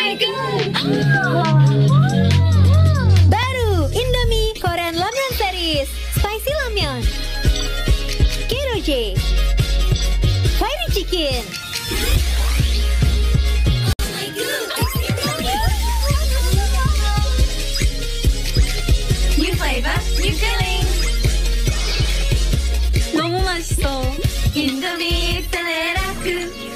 my god. Baru Indomie Korean Ramyeon Series Spicy Ramyeon Keroje Fiery Chicken. New flavor, new feeling. 너무 맛있어. 인도미 셀레라크.